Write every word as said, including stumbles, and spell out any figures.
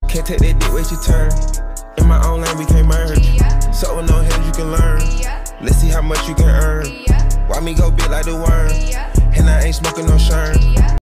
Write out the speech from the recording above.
Can't take that dick, wait your turn. In my own lane, we can't merge. So with no hands, you can learn. Let's see how much you can earn. Why me go big like the worm? And I ain't smoking no sherm.